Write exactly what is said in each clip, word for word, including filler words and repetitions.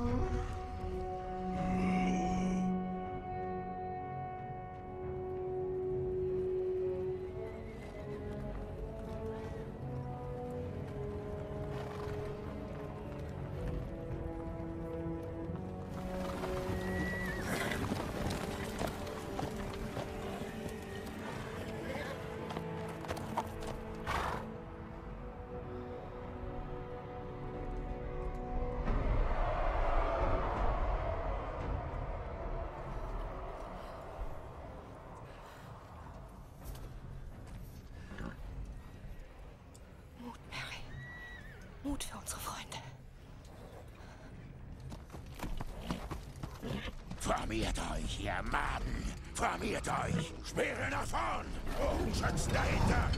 Mut für unsere Freunde. Formiert euch, ihr Maden! Formiert euch! Speere nach vorn! Bogenschützen dahinter!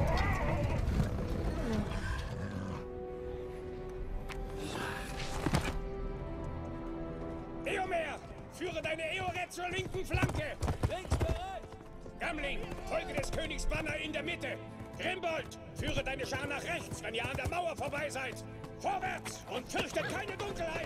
Eomer! Führe deine Eoret zur linken Flanke! Links bereit! Gamling, folge des Königs Banner in der Mitte! Grimbold, führe deine Schar nach rechts, wenn ihr an der Mauer vorbei seid! Vorwärts und fürchtet keine Dunkelheit!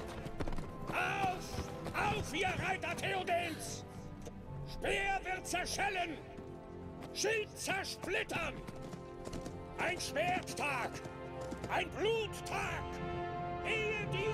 Auf! Auf, ihr Reiter Theodens! Speer wird zerschellen! Schild zersplittern! Ein Schwerttag! Ein Bluttag! Ehe die